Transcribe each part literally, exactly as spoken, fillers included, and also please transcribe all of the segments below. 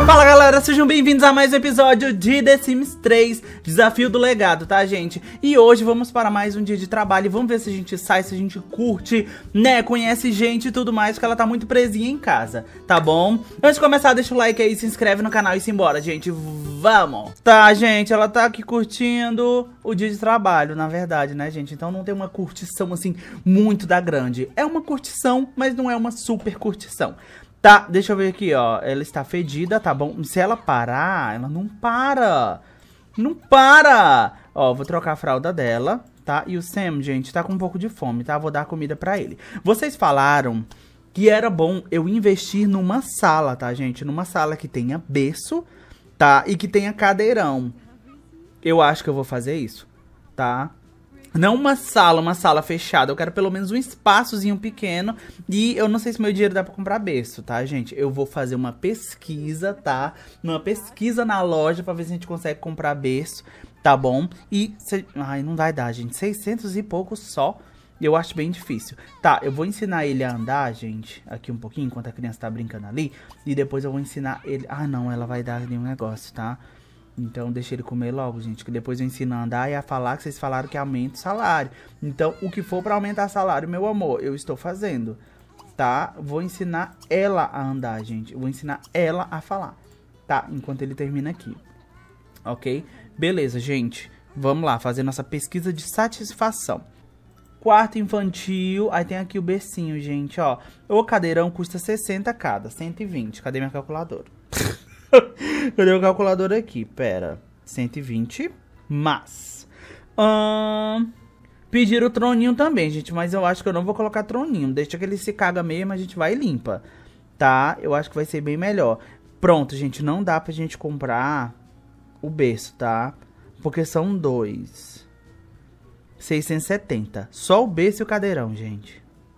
Fala galera, sejam bem-vindos a mais um episódio de The Sims três, Desafio do Legado, tá gente? E hoje vamos para mais um dia de trabalho e vamos ver se a gente sai, se a gente curte, né, conhece gente e tudo mais, porque ela tá muito presinha em casa, tá bom? Antes de começar, deixa o like aí, se inscreve no canal e se embora, gente, vamos! Tá, gente, ela tá aqui curtindo o dia de trabalho, na verdade, né, gente? Então não tem uma curtição, assim, muito da grande. É uma curtição, mas não é uma super curtição. Tá, deixa eu ver aqui, ó. Ela está fedida, tá bom? Se ela parar, ela não para. Não para. Ó, vou trocar a fralda dela, tá? E o Sam, gente, tá com um pouco de fome, tá? Vou dar comida pra ele. Vocês falaram que era bom eu investir numa sala, tá, gente? Numa sala que tenha berço, tá? E que tenha cadeirão. Eu acho que eu vou fazer isso, tá? Não uma sala, uma sala fechada. Eu quero pelo menos um espaçozinho pequeno. E eu não sei se meu dinheiro dá pra comprar berço, tá, gente? Eu vou fazer uma pesquisa, tá? Uma pesquisa na loja pra ver se a gente consegue comprar berço, tá bom? E... Se... Ai, não vai dar, gente. seiscentos e pouco só. Eu acho bem difícil. Tá, eu vou ensinar ele a andar, gente. Aqui um pouquinho, enquanto a criança tá brincando ali. E depois eu vou ensinar ele... Ah, não, ela vai dar ali um negócio, tá? Então deixa ele comer logo, gente, que depois eu ensino a andar e a falar que vocês falaram que aumenta o salário. Então, o que for pra aumentar salário, meu amor, eu estou fazendo, tá? Vou ensinar ela a andar, gente. Vou ensinar ela a falar, tá? Enquanto ele termina aqui, ok? Beleza, gente. Vamos lá, fazer nossa pesquisa de satisfação. Quarto infantil, aí tem aqui o bercinho, gente, ó. O cadeirão custa sessenta cada, cento e vinte. Cadê minha calculadora? Cadê o calculador aqui? Pera. cento e vinte. Mas. Hum, pedir o troninho também, gente. Mas eu acho que eu não vou colocar troninho. Deixa que ele se caga mesmo, a gente vai e limpa. Tá? Eu acho que vai ser bem melhor. Pronto, gente. Não dá pra gente comprar o berço, tá? Porque são dois. seiscentos e setenta. Só o berço e o cadeirão, gente.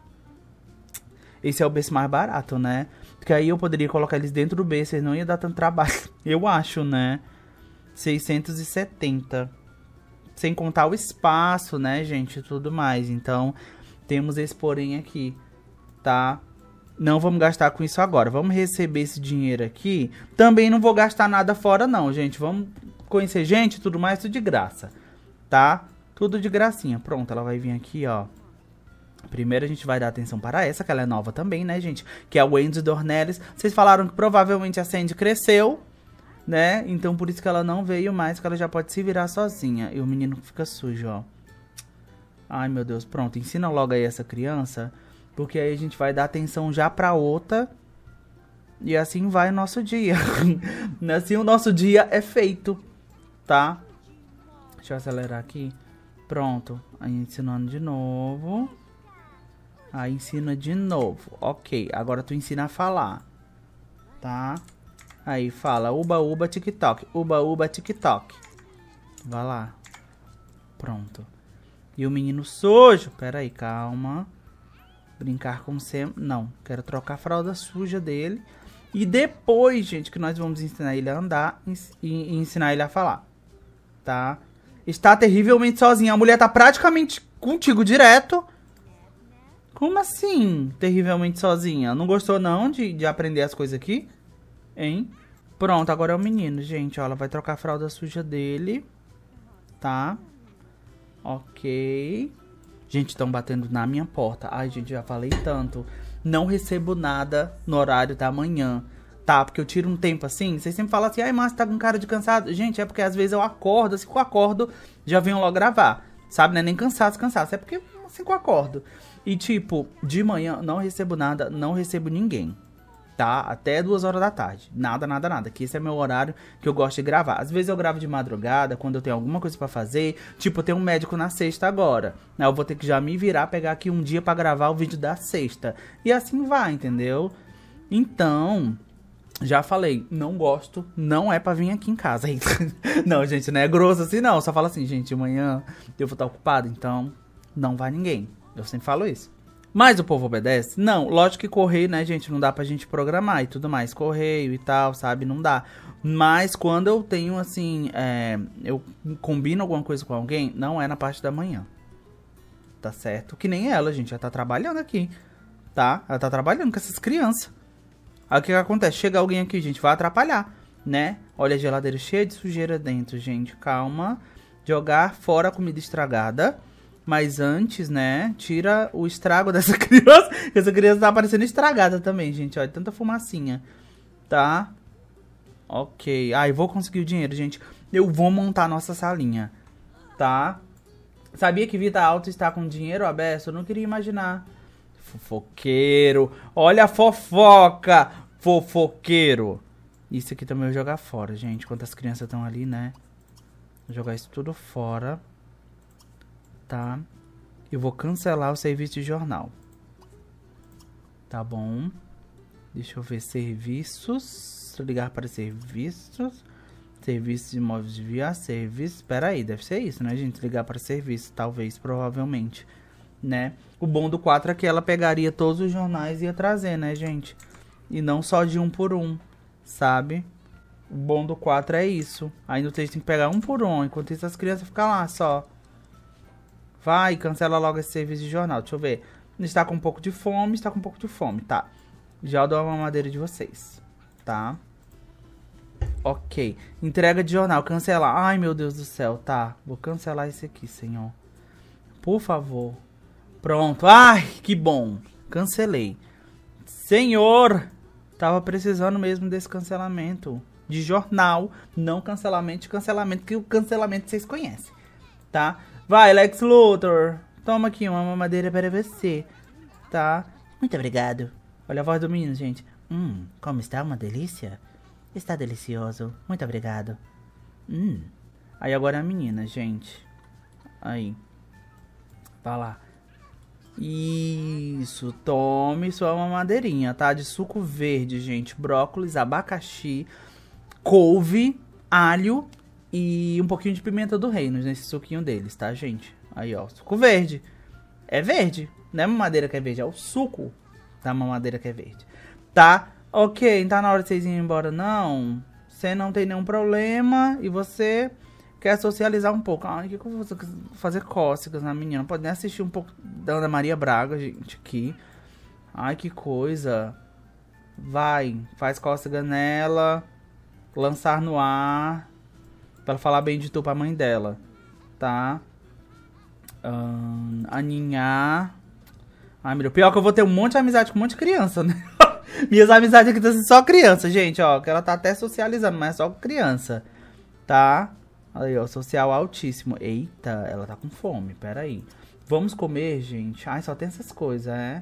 Esse é o berço mais barato, né? Porque aí eu poderia colocar eles dentro do berço, eles não ia dar tanto trabalho. Eu acho, né? seiscentos e setenta. Sem contar o espaço, né, gente? E tudo mais. Então, temos esse porém aqui, tá? Não vamos gastar com isso agora. Vamos receber esse dinheiro aqui. Também não vou gastar nada fora, não, gente. Vamos conhecer gente e tudo mais, tudo de graça, tá? Tudo de gracinha. Pronto, ela vai vir aqui, ó. Primeiro a gente vai dar atenção para essa, que ela é nova também, né, gente? Que é a Wendy Dornelles. Vocês falaram que provavelmente a Sandy cresceu, né? Então por isso que ela não veio mais, que ela já pode se virar sozinha. E o menino fica sujo, ó. Ai, meu Deus. Pronto, ensina logo aí essa criança, porque aí a gente vai dar atenção já pra outra. E assim vai o nosso dia. Assim o nosso dia é feito, tá? Deixa eu acelerar aqui. Pronto. Aí ensinando de novo. Aí ensina de novo. Ok, agora tu ensina a falar. Tá? Aí fala uba uba tiktok. Uba uba tiktok. Vai lá. Pronto. E o menino sujo. Pera aí, calma. Brincar com sempre. Não, quero trocar a fralda suja dele. E depois, gente, que nós vamos ensinar ele a andar e ensinar ele a falar. Tá? Está terrivelmente sozinha. A mulher tá praticamente contigo direto. Como assim, terrivelmente sozinha? Não gostou não de, de aprender as coisas aqui? Hein? Pronto, agora é o menino, gente. Ó, ela vai trocar a fralda suja dele. Tá? Ok. Gente, estão batendo na minha porta. Ai, gente, já falei tanto. Não recebo nada no horário da manhã. Tá? Porque eu tiro um tempo assim. Vocês sempre falam assim, ai, Márcio, tá com cara de cansado. Gente, é porque às vezes eu acordo. Assim que eu acordo, já venho logo gravar. Sabe? Não é nem cansado, cansado. É porque assim que eu acordo. E tipo, de manhã não recebo nada, não recebo ninguém, tá? Até duas horas da tarde. Nada, nada, nada. Que esse é meu horário que eu gosto de gravar. Às vezes eu gravo de madrugada, quando eu tenho alguma coisa pra fazer. Tipo, eu tenho um médico na sexta agora. Eu vou ter que já me virar, pegar aqui um dia pra gravar o vídeo da sexta. E assim vai, entendeu? Então... Já falei, não gosto, não é pra vir aqui em casa. Não, gente, não é grosso assim não. Só fala assim, gente, amanhã eu vou estar ocupado, então não vai ninguém. Eu sempre falo isso. Mas o povo obedece? Não, lógico que correio, né, gente, não dá pra gente programar e tudo mais. Correio e tal, sabe, não dá. Mas quando eu tenho, assim, é, eu combino alguma coisa com alguém, não é na parte da manhã. Tá certo? Que nem ela, gente, ela tá trabalhando aqui, tá? Ela tá trabalhando com essas crianças. Aí o que que acontece? Chega alguém aqui, gente, vai atrapalhar, né? Olha a geladeira cheia de sujeira dentro, gente. Calma. Jogar fora a comida estragada. Mas antes, né, tira o estrago dessa criança. Essa criança tá parecendo estragada também, gente. Olha, tanta fumacinha. Tá? Ok. Ai, vou conseguir o dinheiro, gente. Eu vou montar a nossa salinha. Tá? Sabia que Vida Alta está com dinheiro aberto? Eu não queria imaginar. Fofoqueiro. Olha a fofoca. Fofoqueiro. Isso aqui também eu vou jogar fora, gente. Enquanto as crianças estão ali, né? Vou jogar isso tudo fora. Tá? Eu vou cancelar o serviço de jornal. Tá bom. Deixa eu ver serviços. Ligar para serviços. Serviços de imóveis de via serviço. Espera aí, deve ser isso, né, gente? Ligar para serviço, talvez, provavelmente. Né? O bom do quatro é que ela pegaria todos os jornais e ia trazer, né, gente? E não só de um por um, sabe? O bom do quatro é isso. Aí no texto tem que pegar um por um. Enquanto isso as crianças ficam lá só. Vai, cancela logo esse serviço de jornal. Deixa eu ver. Está com um pouco de fome, está com um pouco de fome, tá. Já dou a mamadeira de vocês, tá? Ok. Entrega de jornal, cancelar. Ai, meu Deus do céu, tá. Vou cancelar esse aqui, senhor. Por favor. Pronto. Ai, que bom. Cancelei. Senhor, tava precisando mesmo desse cancelamento. De jornal, não cancelamento de cancelamento, que o cancelamento vocês conhecem, tá? Vai, Lex Luthor. Toma aqui uma mamadeira para você, tá? Muito obrigado. Olha a voz do menino, gente. Hum, como está? Uma delícia? Está delicioso. Muito obrigado. Hum. Aí agora a menina, gente. Aí. Vai lá. Isso. Tome sua mamadeirinha, tá? De suco verde, gente. Brócolis, abacaxi, couve, alho e um pouquinho de pimenta do reino nesse suquinho deles, tá, gente? Aí, ó. Suco verde. É verde. Não é mamadeira que é verde, é o suco da mamadeira que é verde. Tá? Ok, não tá na hora de vocês irem embora, não. Você não tem nenhum problema e você quer socializar um pouco. Ai, o que, que eu vou fazer cócegas na menina? Pode nem assistir um pouco da Ana Maria Braga, gente, aqui. Ai, que coisa. Vai, faz cócega nela. Lançar no ar. Pra ela falar bem de tu pra mãe dela. Tá? Hum, aninhar. Ai, meu Deus. Pior que eu vou ter um monte de amizade com um monte de criança, né? Minhas amizades aqui estão só criança, gente, ó. Que ela tá até socializando, mas é só criança. Tá? Aí, ó. Social altíssimo. Eita, ela tá com fome. Pera aí. Vamos comer, gente. Ai, só tem essas coisas, é?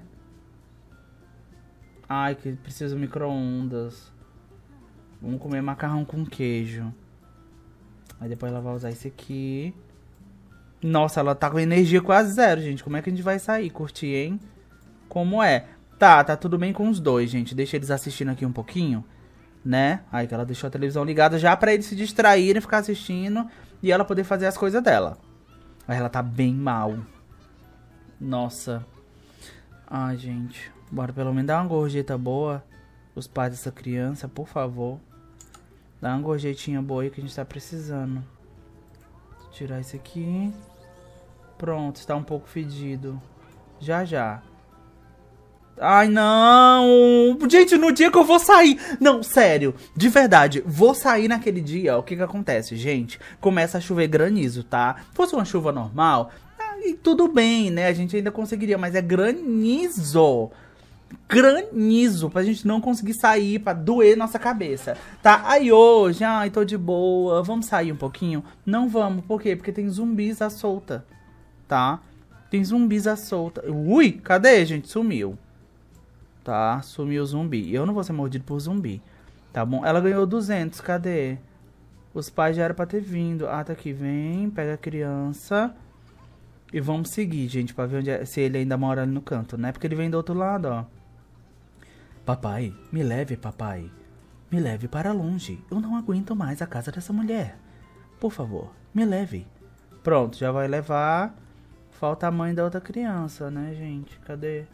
Ai, que preciso de micro-ondas. Vamos comer macarrão com queijo. Aí depois ela vai usar esse aqui. Nossa, ela tá com energia quase zero, gente. Como é que a gente vai sair? Curtir, hein? Como é? Tá, tá tudo bem com os dois, gente. Deixa eles assistindo aqui um pouquinho, né? Aí que ela deixou a televisão ligada já pra eles se distraírem, ficar assistindo e ela poder fazer as coisas dela. Aí ela tá bem mal. Nossa. Ai, gente. Bora pelo menos dar uma gorjeta boa. Os pais dessa criança, por favor. Dá uma gorjetinha boa aí que a gente tá precisando. Vou tirar isso aqui. Pronto, está um pouco fedido. Já, já. Ai, não! Gente, no dia que eu vou sair... Não, sério, de verdade, vou sair naquele dia, o que que acontece, gente? Começa a chover granizo, tá? Se fosse uma chuva normal, aí tudo bem, né? A gente ainda conseguiria, mas é granizo. Granizo, pra gente não conseguir sair, pra doer nossa cabeça, tá? Aí hoje, ai, tô de boa, vamos sair um pouquinho? Não vamos, por quê? Porque tem zumbis à solta, tá? Tem zumbis à solta. Ui, cadê, gente? Sumiu. Tá, sumiu o zumbi. Eu não vou ser mordido por zumbi, tá bom? Ela ganhou duzentos, cadê? Os pais já eram pra ter vindo. Ah, tá aqui, vem, pega a criança. E vamos seguir, gente, pra ver onde é, se ele ainda mora ali no canto, né? Porque ele vem do outro lado, ó. Papai, me leve, papai. Me leve para longe. Eu não aguento mais a casa dessa mulher. Por favor, me leve. Pronto, já vai levar. Falta a mãe da outra criança, né, gente? Cadê?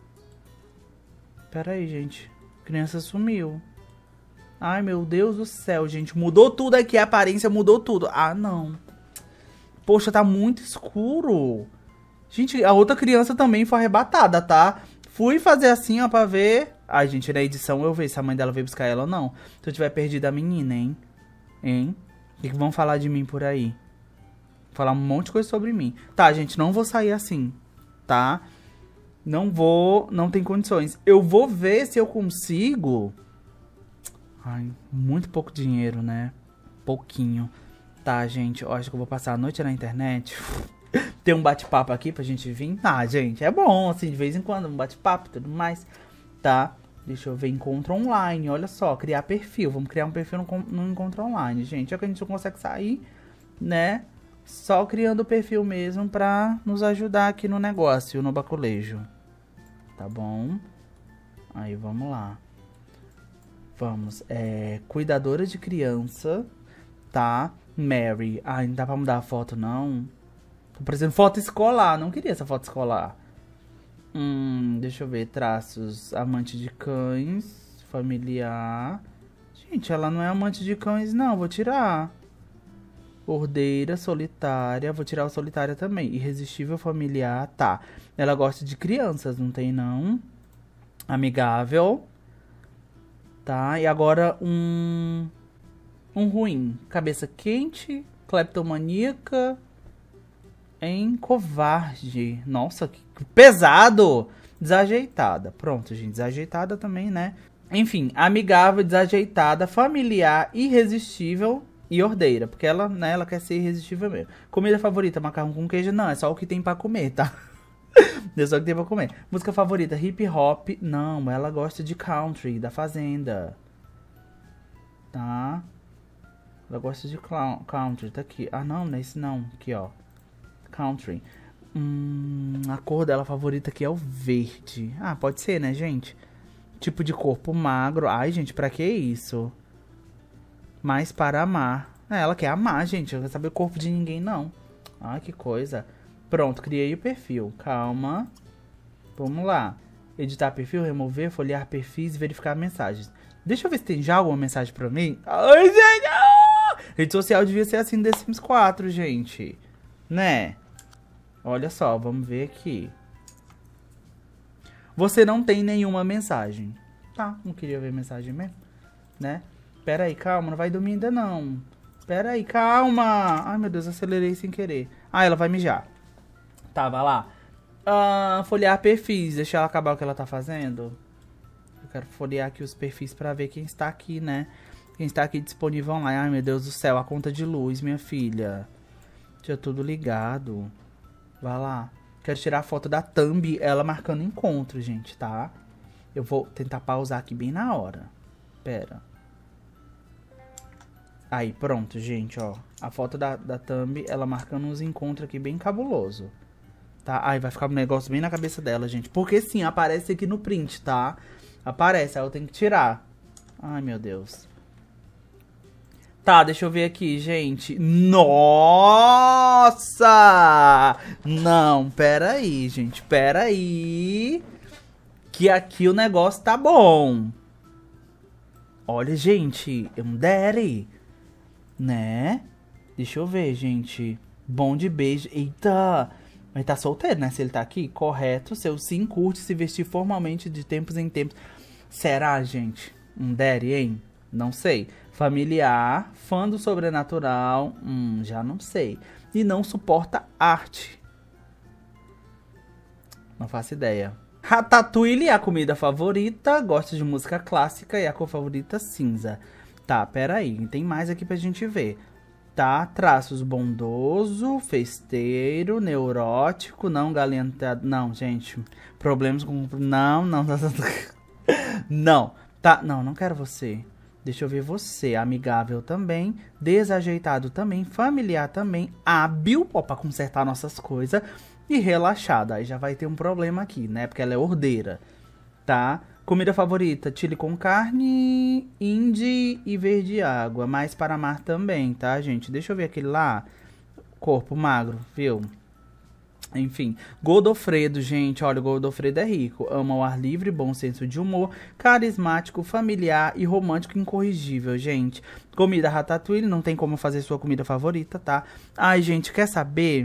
Pera aí, gente. A criança sumiu. Ai, meu Deus do céu, gente. Mudou tudo aqui. A aparência mudou tudo. Ah, não. Poxa, tá muito escuro. Gente, a outra criança também foi arrebatada, tá? Fui fazer assim, ó, pra ver. Ai, gente, na edição eu vejo se a mãe dela veio buscar ela ou não. Se eu tiver perdido a menina, hein? Hein? O que, que vão falar de mim por aí? Falar um monte de coisa sobre mim. Tá, gente, não vou sair assim, tá? Não vou, não tem condições. Eu vou ver se eu consigo... Ai, muito pouco dinheiro, né? Pouquinho. Tá, gente, eu acho que eu vou passar a noite na internet. Tem um bate-papo aqui pra gente vir. Ah, gente, é bom, assim, de vez em quando, um bate-papo e tudo mais, tá? Deixa eu ver, encontro online, olha só, criar perfil. Vamos criar um perfil no, no encontro online, gente. É que a gente não consegue sair, né? Só criando o perfil mesmo pra nos ajudar aqui no negócio, no baculejo. Tá bom? Aí, vamos lá. Vamos, é... Cuidadora de criança, tá? Mary. Ah, não dá pra mudar a foto, não? Por exemplo, foto escolar. Não queria essa foto escolar. Hum, deixa eu ver. Traços. Amante de cães. Familiar. Gente, ela não é amante de cães, não. Vou tirar. Ordeira, solitária. Vou tirar o solitária também. Irresistível, familiar. Tá. Ela gosta de crianças, não tem, não. Amigável. Tá. E agora um... Um ruim. Cabeça quente. Cleptomaníaca. Em covarde. Nossa, que pesado. Desajeitada. Pronto, gente. Desajeitada também, né? Enfim, amigável, desajeitada, familiar, irresistível e ordeira. Porque ela, né, ela quer ser irresistível mesmo. Comida favorita, macarrão com queijo. Não, é só o que tem pra comer, tá? É só o que tem pra comer. Música favorita, hip hop. Não, ela gosta de country, da Fazenda. Tá? Ela gosta de country, tá aqui. Ah, não, não é esse não. Aqui, ó. Country. Hum, a cor dela favorita aqui é o verde. Ah, pode ser, né, gente? Tipo de corpo magro. Ai, gente, pra que isso? Mas para amar. É, ela quer amar, gente. Não quer saber o corpo de ninguém, não. Ai, que coisa. Pronto, criei o perfil. Calma. Vamos lá. Editar perfil, remover, folhear perfis e verificar mensagens. Deixa eu ver se tem já alguma mensagem pra mim. Ai, gente! Ah! Rede social devia ser assim no The Sims quatro, gente. Né? Olha só, vamos ver aqui. Você não tem nenhuma mensagem. Tá, não queria ver mensagem mesmo, né? Pera aí, calma, não vai dormir ainda não. Pera aí, calma. Ai, meu Deus, acelerei sem querer. Ah, ela vai mijar. Tá, vai lá. Ah, folhear perfis, deixa ela acabar o que ela tá fazendo. Eu quero folhear aqui os perfis pra ver quem está aqui, né? Quem está aqui disponível online. Ai, meu Deus do céu, a conta de luz, minha filha. Tinha tudo ligado. Vai lá. Quero tirar a foto da thumb, ela marcando encontro, gente, tá? Eu vou tentar pausar aqui bem na hora. Pera. Aí, pronto, gente, ó. A foto da, da thumb, ela marcando uns encontros aqui bem cabuloso. Tá? Aí vai ficar um negócio bem na cabeça dela, gente. Porque sim, aparece aqui no print, tá? Aparece, aí eu tenho que tirar. Ai, meu Deus. Tá, deixa eu ver aqui, gente. Nossa! Não, pera aí, gente. Pera aí. Que aqui o negócio tá bom. Olha, gente. Um daddy. Né? Deixa eu ver, gente. Bom de beijo. Eita. Mas tá solteiro, né? Se ele tá aqui. Correto. Seu sim curte se vestir formalmente de tempos em tempos. Será, gente? Um daddy, hein? Não sei. Familiar, fã do sobrenatural, hum, já não sei. E não suporta arte. Não faço ideia. Ratatouille é a comida favorita, gosta de música clássica e a cor favorita cinza. Tá, pera aí, tem mais aqui pra gente ver. Tá, traços bondoso, festeiro, neurótico, não galantado. Não, gente, problemas com... Não, não, não. Não, tá, não, não quero você. Deixa eu ver você, amigável também, desajeitado também, familiar também, hábil, ó, pra consertar nossas coisas, e relaxada. Aí já vai ter um problema aqui, né, porque ela é ordeira, tá? Comida favorita, chili com carne, indie e verde água, mais para amar também, tá, gente? Deixa eu ver aquele lá, corpo magro, viu? Enfim, Godofredo, gente, olha, o Godofredo é rico, ama o ar livre, bom senso de humor, carismático, familiar e romântico incorrigível, gente. Comida ratatouille, não tem como fazer sua comida favorita, tá? Ai, gente, quer saber?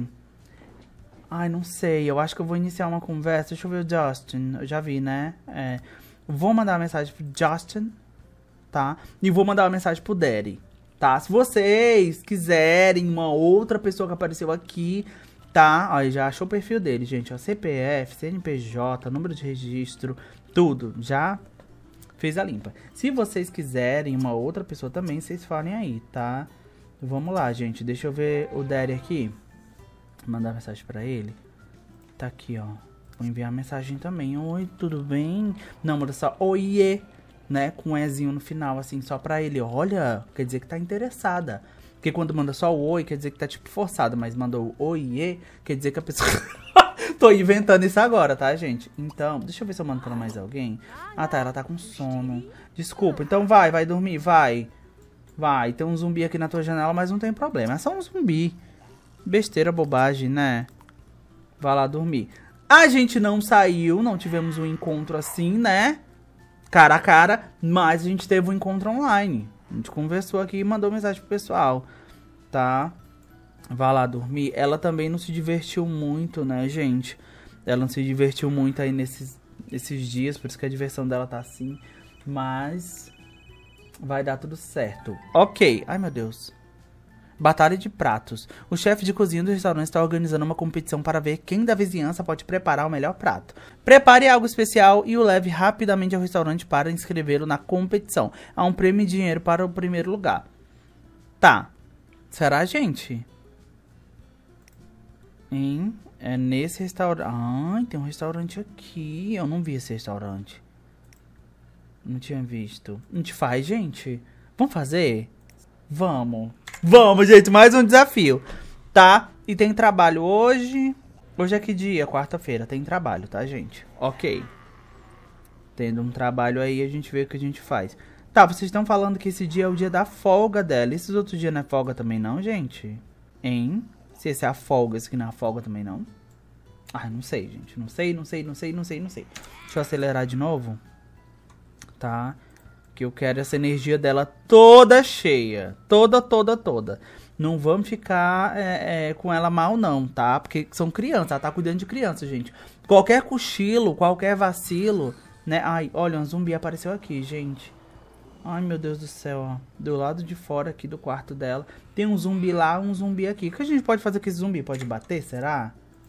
Ai, não sei, eu acho que eu vou iniciar uma conversa, deixa eu ver o Justin, eu já vi, né? É, Vou mandar uma mensagem pro Justin, tá? E vou mandar uma mensagem pro Daddy, tá? Se vocês quiserem uma outra pessoa que apareceu aqui, tá? Ó, já achou o perfil dele, gente. Ó, C P F, C N P J, número de registro, tudo. Já fez a limpa. Se vocês quiserem uma outra pessoa também, vocês falem aí, tá? Vamos lá, gente. Deixa eu ver o Daddy aqui. Mandar mensagem pra ele. Tá aqui, ó. Vou enviar mensagem também. Oi, tudo bem? Não, manda só oiê, né? Com um ezinho no final, assim, só pra ele. Olha, quer dizer que tá interessada. Porque quando manda só o oi, quer dizer que tá, tipo, forçado. Mas mandou oiê, quer dizer que a pessoa... Tô inventando isso agora, tá, gente? Então, deixa eu ver se eu mando pra mais alguém. Ah, tá, ela tá com sono. Desculpa, então vai, vai dormir, vai. Vai, tem um zumbi aqui na tua janela, mas não tem problema. É só um zumbi. Besteira, bobagem, né? Vai lá dormir. A gente não saiu, não tivemos um encontro assim, né? Cara a cara, mas a gente teve um encontro online. A gente conversou aqui e mandou mensagem pro pessoal, tá? Vai lá dormir. Ela também não se divertiu muito, né, gente? Ela não se divertiu muito aí nesses, nesses dias, por isso que a diversão dela tá assim. Mas vai dar tudo certo. Ok. Ai, meu Deus. Batalha de pratos. O chefe de cozinha do restaurante está organizando uma competição para ver quem da vizinhança pode preparar o melhor prato. Prepare algo especial e o leve rapidamente ao restaurante para inscrevê-lo na competição. Há um prêmio de dinheiro para o primeiro lugar. Tá. Será, gente? Hein? É nesse restaurante. Ai, tem um restaurante aqui. Eu não vi esse restaurante. Não tinha visto. A gente faz, gente? Vamos fazer? Vamos. Vamos, gente. Mais um desafio. Tá? E tem trabalho hoje. Hoje é que dia? Quarta-feira. Tem trabalho, tá, gente? Ok. Tendo um trabalho aí, a gente vê o que a gente faz. Tá, vocês estão falando que esse dia é o dia da folga dela. Esses outros dias não é folga também não, gente? Hein? Se esse é a folga, esse aqui não é a folga também não? Ah, não sei, gente. Não sei, não sei, não sei, não sei, não sei. Deixa eu acelerar de novo. Tá? Que eu quero essa energia dela toda cheia. Toda, toda, toda. Não vamos ficar é, é, com ela mal não, tá? Porque são crianças, ela tá cuidando de criança, gente. Qualquer cochilo, qualquer vacilo, né? Ai, olha, um zumbi apareceu aqui, gente. Ai, meu Deus do céu, ó. Do lado de fora aqui do quarto dela. Tem um zumbi lá, um zumbi aqui. O que a gente pode fazer com esse zumbi? Pode bater, será?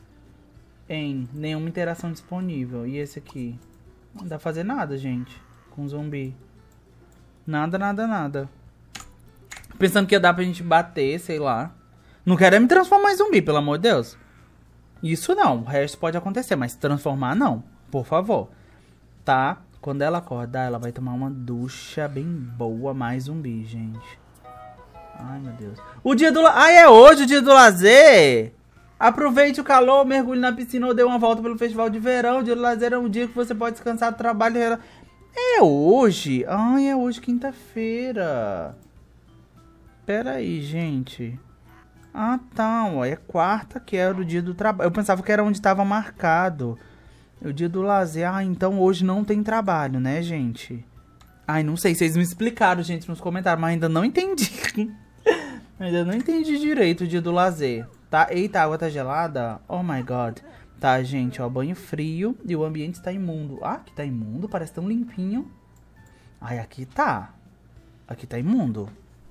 Em nenhuma interação disponível. E esse aqui? Não dá pra fazer nada, gente. Com zumbi. Nada, nada, nada. Pensando que ia dar pra gente bater, sei lá. Não quero é me transformar em zumbi, pelo amor de Deus. Isso não, o resto pode acontecer, mas transformar não, por favor. Tá? Quando ela acordar, ela vai tomar uma ducha bem boa, mais zumbi, gente. Ai, meu Deus. O dia do... La... Ai, é hoje o dia do lazer? Aproveite o calor, mergulhe na piscina ou dê uma volta pelo festival de verão. O dia do lazer é um dia que você pode descansar do trabalho. É hoje? Ai, é hoje, quinta-feira. Pera aí, gente. Ah, tá, ó, é quarta que era o dia do trabalho. Eu pensava que era onde estava marcado. O dia do lazer. Ah, então hoje não tem trabalho, né, gente? Ai, não sei, vocês me explicaram, gente, nos comentários, mas ainda não entendi. Ainda não entendi direito o dia do lazer. Tá? Eita, a água tá gelada? Oh my god. Tá, gente, ó, banho frio e o ambiente está imundo. Ah, aqui tá imundo, parece tão limpinho. Ai, aqui tá. Aqui tá imundo.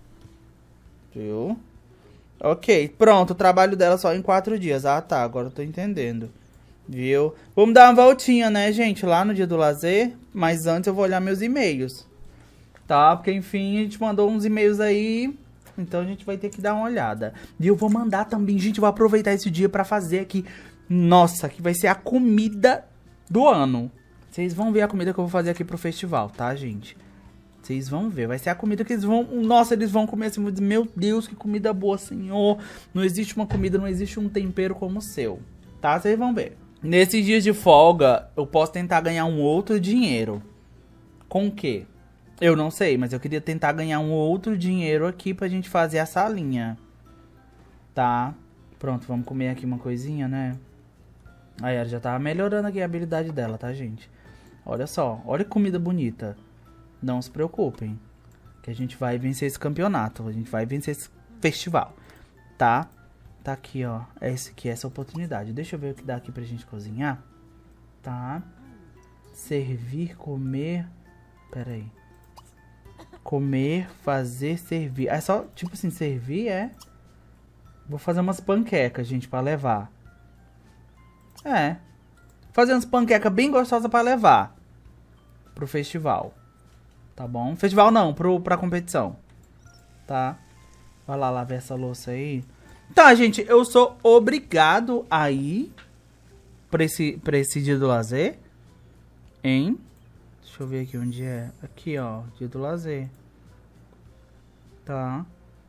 Viu? Ok, pronto, o trabalho dela só em quatro dias. Ah, tá, agora eu tô entendendo. Viu? Vamos dar uma voltinha, né, gente, lá no dia do lazer. Mas antes eu vou olhar meus e-mails. Tá? Porque, enfim, a gente mandou uns e-mails aí. Então a gente vai ter que dar uma olhada. E eu vou mandar também, gente, eu vou aproveitar esse dia pra fazer aqui. Nossa, que vai ser a comida do ano. Vocês vão ver a comida que eu vou fazer aqui pro festival, tá, gente? Vocês vão ver, vai ser a comida que eles vão... Nossa, eles vão comer assim, vão dizer, meu Deus, que comida boa, senhor. Não existe uma comida, não existe um tempero como o seu. Tá? Vocês vão ver. Nesses dias de folga, eu posso tentar ganhar um outro dinheiro. Com o quê? Eu não sei, mas eu queria tentar ganhar um outro dinheiro aqui pra gente fazer a salinha. Tá? Pronto, vamos comer aqui uma coisinha, né? Aí ela já tava melhorando aqui a habilidade dela, tá, gente? Olha só, olha que comida bonita. Não se preocupem, que a gente vai vencer esse campeonato, a gente vai vencer esse festival, tá? Tá aqui, ó, esse aqui, essa oportunidade. Deixa eu ver o que dá aqui pra gente cozinhar, tá? Servir, comer... Pera aí. Comer, fazer, servir. É só, tipo assim, servir é... Vou fazer umas panquecas, gente, pra levar. É. Fazer umas panquecas bem gostosas pra levar. Pro festival. Tá bom? Festival não, pro, pra competição. Tá? Vai lá lavar essa louça aí. Tá, gente, eu sou obrigado a ir pra esse, pra esse dia do lazer. Hein? Deixa eu ver aqui onde é. Aqui, ó. Dia do lazer. Tá.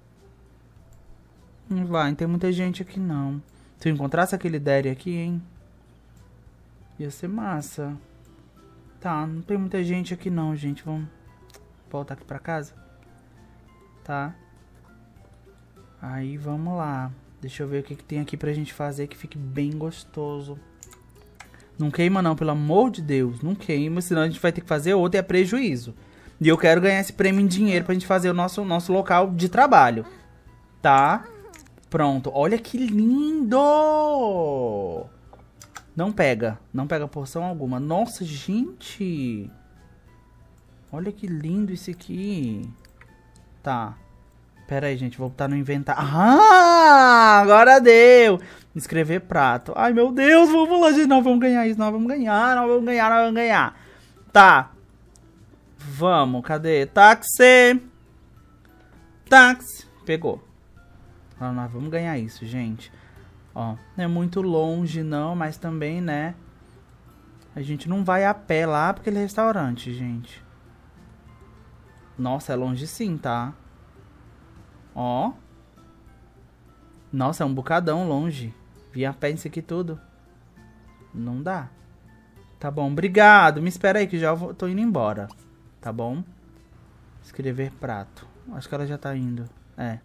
Vamos lá, não tem muita gente aqui não. Se eu encontrasse aquele Derry aqui, hein? Ia ser massa. Tá, não tem muita gente aqui não, gente. Vamos voltar aqui pra casa. Tá. Aí, vamos lá. Deixa eu ver o que, que tem aqui pra gente fazer que fique bem gostoso. Não queima não, pelo amor de Deus. Não queima, senão a gente vai ter que fazer outro e é prejuízo. E eu quero ganhar esse prêmio em dinheiro pra gente fazer o nosso, nosso local de trabalho. Tá? Pronto. Olha que lindo! Não pega. Não pega porção alguma. Nossa, gente! Olha que lindo isso aqui. Tá. Pera aí, gente. Vou botar no inventário. Ah! Agora deu! Escrever prato. Ai, meu Deus! Vamos lá, gente. Nós vamos ganhar isso. Nós vamos ganhar. Nós vamos ganhar. Nós vamos ganhar. Tá. Vamos. Cadê? Táxi. Táxi. Pegou. Ah, nós vamos ganhar isso, gente. Ó, não é muito longe não, mas também, né? A gente não vai a pé lá porque ele é restaurante, gente. Nossa, é longe sim, tá? Ó. Nossa, é um bocadão longe. Vir a pé isso aqui tudo. Não dá. Tá bom, obrigado. Me espera aí que já vou, tô indo embora. Tá bom? Escrever prato. Acho que ela já tá indo. É.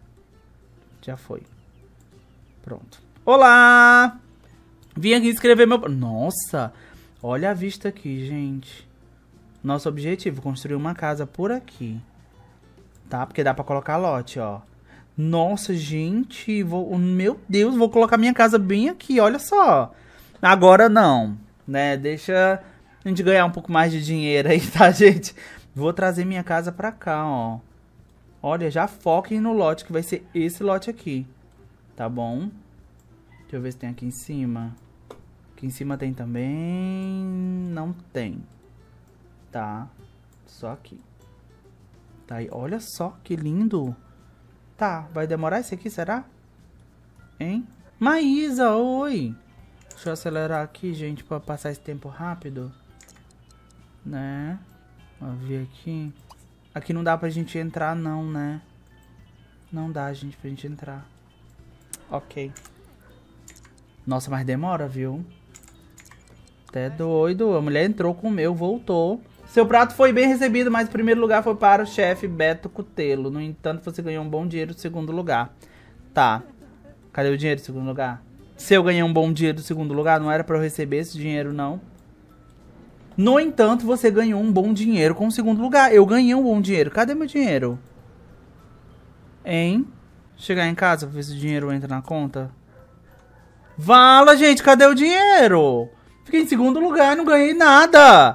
Já foi. Pronto. Olá! Vim aqui escrever meu... Nossa! Olha a vista aqui, gente. Nosso objetivo, construir uma casa por aqui. Tá? Porque dá pra colocar lote, ó. Nossa, gente. Vou... Meu Deus, vou colocar minha casa bem aqui, olha só. Agora não, né? Deixa a gente ganhar um pouco mais de dinheiro aí, tá, gente? Vou trazer minha casa pra cá, ó. Olha, já foquem no lote, que vai ser esse lote aqui. Tá bom? Deixa eu ver se tem aqui em cima. Aqui em cima tem também... Não tem. Tá. Só aqui. Tá aí. Olha só que lindo. Tá. Vai demorar esse aqui, será? Hein? Maísa, oi. Deixa eu acelerar aqui, gente, pra passar esse tempo rápido. Né? Vou ver aqui. Aqui não dá pra gente entrar, não, né? Não dá, gente, pra gente entrar. Ok. Nossa, mas demora, viu? Até doido. A mulher entrou com o meu, voltou. Seu prato foi bem recebido, mas o primeiro lugar foi para o chefe Beto Cutelo. No entanto, você ganhou um bom dinheiro no segundo lugar. Tá. Cadê o dinheiro do segundo lugar? Se eu ganhei um bom dinheiro do segundo lugar, não era pra eu receber esse dinheiro, não. No entanto, você ganhou um bom dinheiro com o segundo lugar. Eu ganhei um bom dinheiro. Cadê meu dinheiro? Hein? Chegar em casa pra ver se o dinheiro entra na conta. Vala, gente, cadê o dinheiro? Fiquei em segundo lugar e não ganhei nada.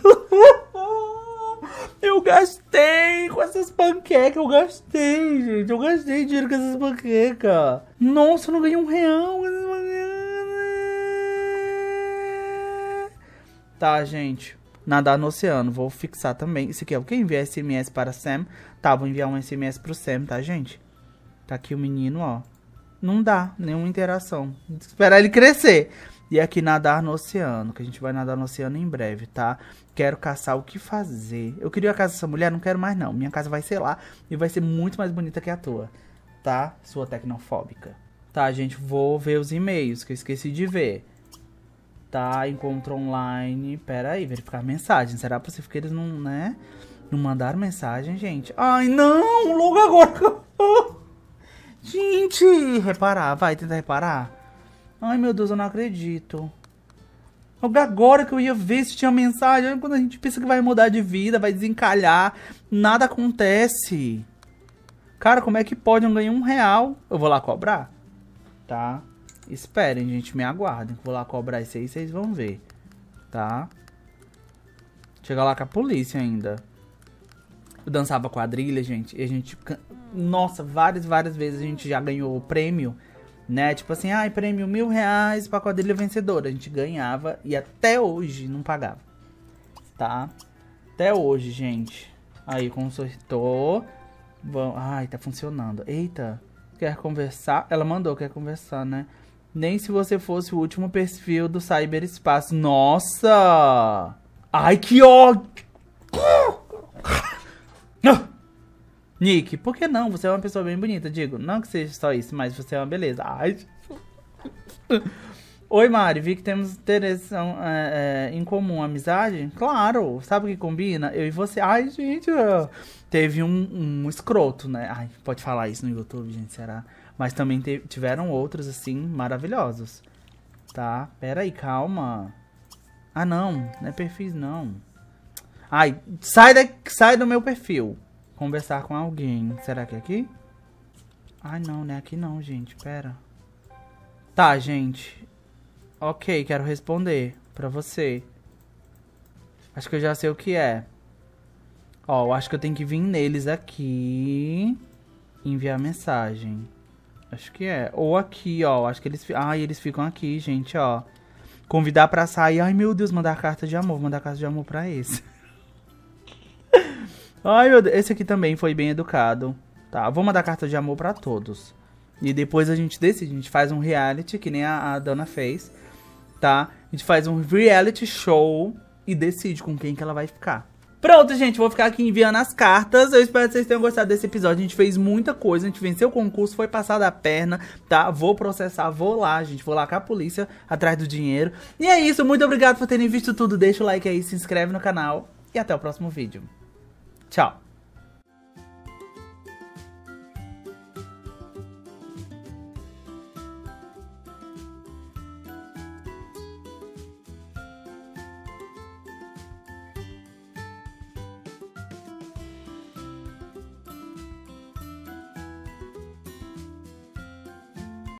Eu gastei com essas panquecas. Eu gastei, gente. Eu gastei dinheiro com essas panquecas. Nossa, eu não ganhei um real com essas panquecas. Tá, gente. Nadar no oceano. Vou fixar também. Isso aqui é o que? Enviar S M S para Sam. Tá, vou enviar um S M S pro Sam, tá, gente? Tá aqui o menino, ó. Não dá nenhuma interação. Esperar ele crescer. E aqui nadar no oceano, que a gente vai nadar no oceano em breve, tá? Quero caçar o que fazer. Eu queria a casa dessa mulher, não quero mais não. Minha casa vai ser lá e vai ser muito mais bonita que a tua, tá? Sua tecnofóbica. Tá, gente, vou ver os e-mails que eu esqueci de ver. Tá, encontro online. Pera aí, verificar mensagem. Será possível que eles não, né? Não mandaram mensagem, gente? Ai, não! Logo agora! Gente, reparar. Vai, tentar reparar. Ai, meu Deus, eu não acredito. Agora que eu ia ver se tinha mensagem. Quando a gente pensa que vai mudar de vida, vai desencalhar, nada acontece. Cara, como é que pode? Eu ganhei um real. Eu vou lá cobrar? Tá? Esperem, gente, me aguardem. Vou lá cobrar isso aí, vocês vão ver. Tá? Chega lá com a polícia ainda. Eu dançava quadrilha, gente. E a gente... Nossa, várias, várias vezes a gente já ganhou o prêmio, né? Tipo assim, ai, prêmio mil reais pra quadrilha vencedora. A gente ganhava e até hoje não pagava. Tá? Até hoje, gente. Aí, consertou. Bom, ai, tá funcionando. Eita. Quer conversar? Ela mandou, quer conversar, né? Nem se você fosse o último perfil do cyberespaço. Nossa! Ai, que ódio! Nick, por que não? Você é uma pessoa bem bonita, digo. Não que seja só isso, mas você é uma beleza. Ai. Oi, Mari. Vi que temos interesse é, é, em comum. Amizade? Claro. Sabe o que combina? Eu e você. Ai, gente. Teve um, um escroto, né? Ai, pode falar isso no YouTube, gente, será? Mas também te, tiveram outros, assim, maravilhosos. Tá? Pera aí, calma. Ah, não. Não é perfis, não. Ai, sai, da, sai do meu perfil. Conversar com alguém. Será que é aqui? Ai, não, não é aqui não, gente. Pera. Tá, gente. Ok, quero responder pra você. Acho que eu já sei o que é. Ó, eu acho que eu tenho que vir neles aqui. Enviar mensagem. Acho que é. Ou aqui, ó. Acho que eles... Ai, eles ficam aqui, gente, ó. Convidar pra sair. Ai, meu Deus, mandar carta de amor. Mandar carta de amor pra esse. Ai, meu Deus. Esse aqui também foi bem educado. Tá, vou mandar carta de amor pra todos. E depois a gente decide. A gente faz um reality, que nem a, a Dana fez. Tá? A gente faz um reality show e decide com quem que ela vai ficar. Pronto, gente, vou ficar aqui enviando as cartas. Eu espero que vocês tenham gostado desse episódio. A gente fez muita coisa, a gente venceu o concurso, foi passado a perna, tá? Vou processar, vou lá, gente, vou lá com a polícia atrás do dinheiro. E é isso, muito obrigado por terem visto tudo. Deixa o like aí, se inscreve no canal e até o próximo vídeo. Tchau!